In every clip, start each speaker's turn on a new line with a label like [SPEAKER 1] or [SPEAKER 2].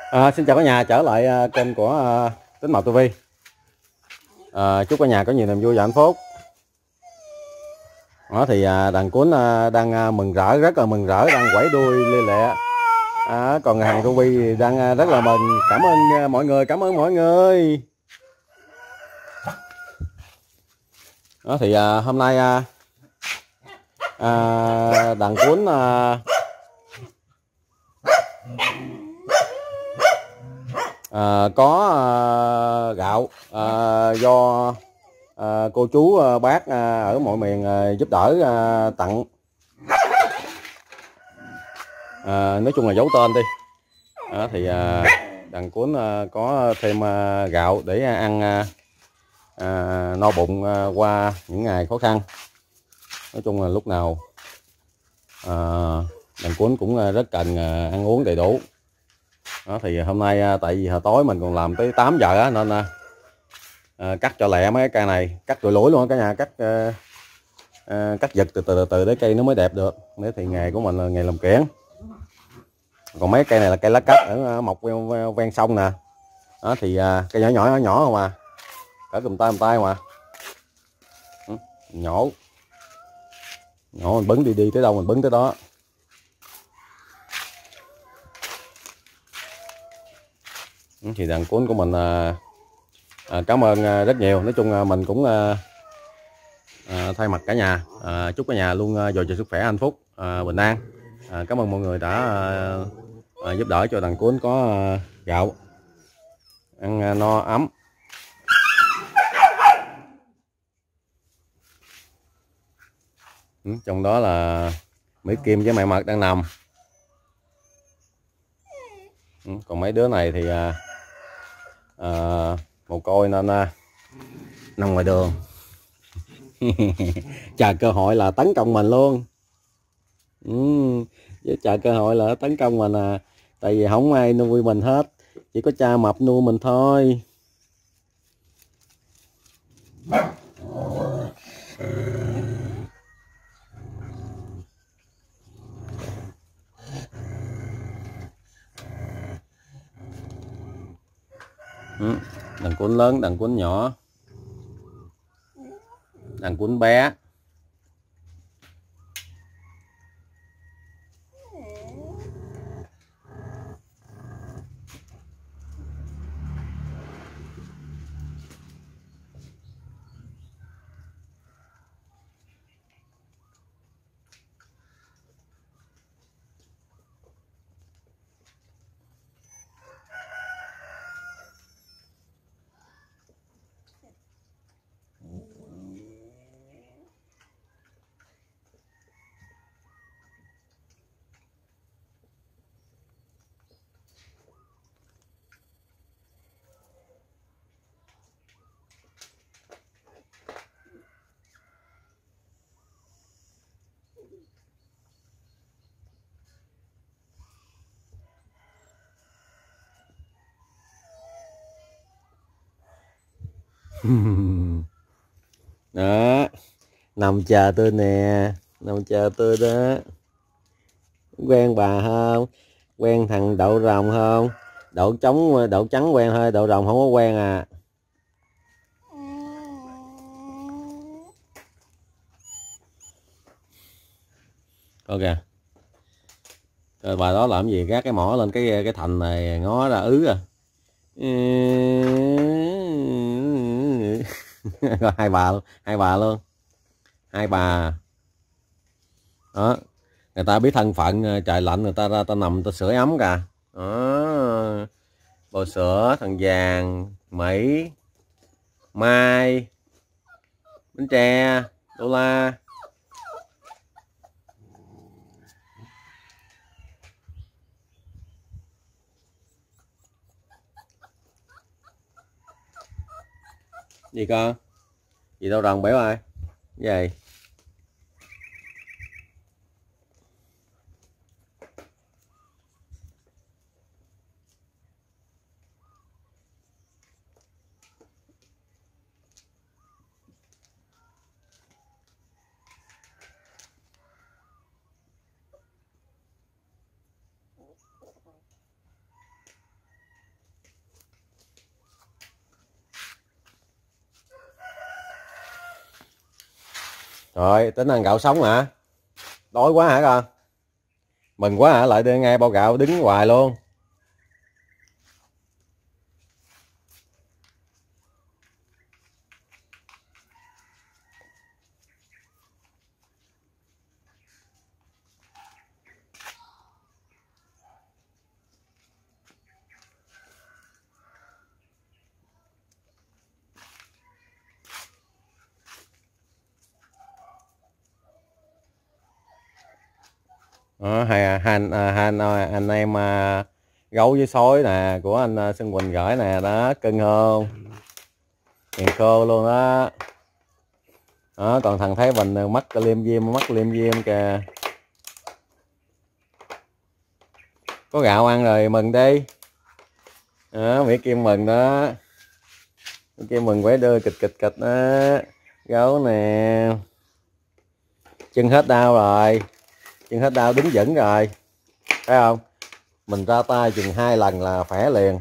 [SPEAKER 1] Xin chào cả nhà, trở lại kênh của Tính Màu TV. Chúc cả nhà có nhiều niềm vui và hạnh phúc. Đó thì đàn cuốn đang mừng rỡ, rất là mừng rỡ, đang quẩy đuôi lia lịa. Còn hàng Ruby đang rất là mừng. Cảm ơn mọi người, cảm ơn mọi người. Đó thì hôm nay đàn cuốn có gạo do cô chú bác ở mọi miền giúp đỡ tặng. Nói chung là giấu tên đi. Thì đàn cuốn có thêm gạo để ăn no bụng qua những ngày khó khăn. Nói chung là lúc nào đàn cuốn cũng rất cần ăn uống đầy đủ. Đó thì hôm nay tại vì hồi tối mình còn làm tới 8 giờ á, nên cắt cho lẹ mấy cái cây này, cắt rồi lũi luôn cả nhà, cắt giật từ để cây nó mới đẹp được. Nếu thì nghề của mình là nghề làm kiển. Còn mấy cây này là cây lá cách ở mọc ven sông nè. Đó thì cây nhỏ không à, cỡ cầm tay mà. Nhỏ mình bứng đi tới đâu mình bứng tới đó. Thì đàn cuốn của mình cảm ơn rất nhiều. Nói chung là mình cũng thay mặt cả nhà chúc cả nhà luôn dồi dào sức khỏe, hạnh phúc, bình an. Cảm ơn mọi người đã giúp đỡ cho đàn cuốn có gạo ăn no ấm. Trong đó là Mỹ Kim với mẹ Mật đang nằm. Còn mấy đứa này thì mồ côi nên nằm ngoài đường. Chờ cơ hội là tấn công mình luôn. Chờ cơ hội là tấn công mình à. Tại vì không ai nuôi mình hết, chỉ có cha mập nuôi mình thôi. Đàn cuốn lớn, đàn cuốn nhỏ, đàn cuốn bé. Đó, nằm chờ tôi nè, nằm chờ tôi đó. Quen bà không? Quen thằng đậu rồng không? Đậu trắng quen thôi, đậu rồng không có quen à. Coi kìa. Rồi bà đó làm gì, gác cái mỏ lên cái thành này ngó ra à. Rồi hai bà luôn. Hai bà. Đó. Người ta biết thân phận, trời lạnh người ta ra ta nằm ta sưởi ấm kìa. Đó. Bò sữa, thằng vàng, Mỹ, Mai, bánh tre, đô la. Gì con? Gì đâu rồng béo ai? Cái gì? Rồi tính ăn gạo sống hả? Đói quá hả con? Mừng quá hả? Lại đưa ngay bao gạo đứng hoài luôn. Đó, anh em gấu với sói nè của anh Xuân Quỳnh gửi nè, đó cưng không? Hiền khô luôn đó. Đó, còn thằng Thái Bình mắt liêm diêm kìa. Có gạo ăn rồi mừng đi. Đó, Mỹ Kim mừng đó. Mỹ Kim mừng quấy đưa kịch đó. Gấu nè. Chân hết đau rồi. Chân hết đau đứng vững rồi. Thấy không? Mình ra tay chừng 2 lần là khỏe liền.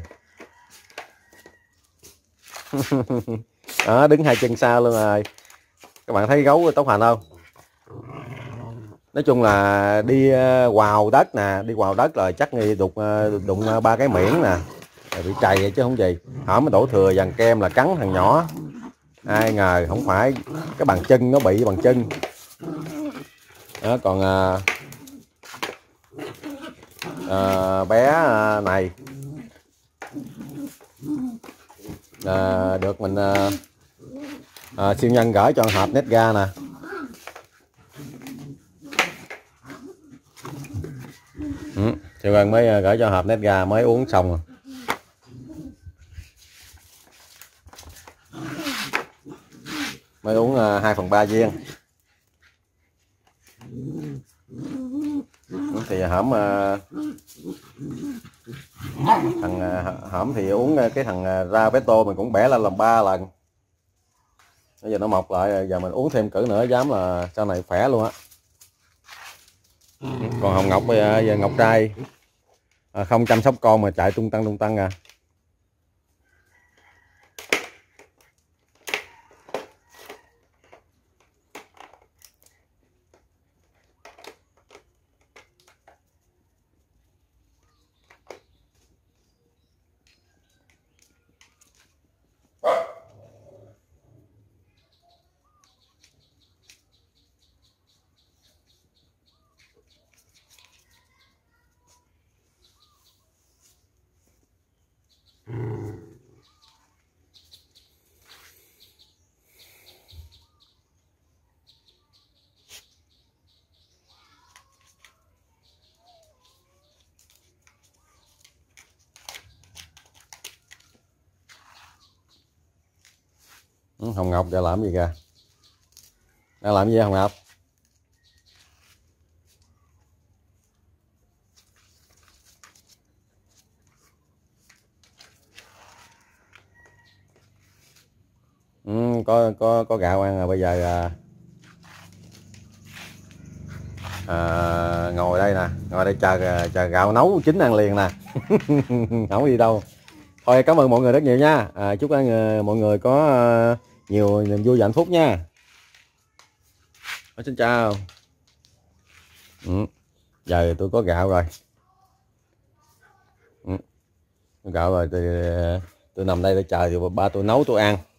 [SPEAKER 1] Đó, đứng 2 chân sau luôn rồi. Các bạn thấy gấu tốc hành không? Nói chung là đi quào đất nè, đi quào đất rồi chắc nghi đụng 3 cái miệng nè, rồi bị trầy vậy chứ không gì. Hở mới đổ thừa vàng kem là cắn thằng nhỏ. Ai ngờ không phải, cái bàn chân nó bị bàn chân. Đó, còn bé này được mình siêu nhân gửi cho hộp nét ga nè. Siêu nhân mới gửi cho hộp nét ga mới uống xong rồi. Mới uống 2/3 viên. Thì hổm thằng hổm thì uống cái thằng ra Veto mình cũng bẻ lên làm 3 lần. Bây giờ nó mọc lại, giờ mình uống thêm cỡ nữa dám là sau này khỏe luôn á. Còn Hồng Ngọc giờ Ngọc trai không chăm sóc con mà chạy tung tăng à. Hồng Ngọc giờ làm gì kìa? Đang làm gì Hồng Ngọc? Có gạo ăn rồi, bây giờ ngồi đây nè, ngồi đây chờ gạo nấu chín ăn liền nè. Không đi đâu. Thôi cảm ơn mọi người rất nhiều nha. Chúc mọi người có nhiều niềm vui và hạnh phúc nha. Xin chào. Giờ tôi có gạo rồi. Gạo rồi thì tôi nằm đây để chờ thì ba tôi nấu tôi ăn.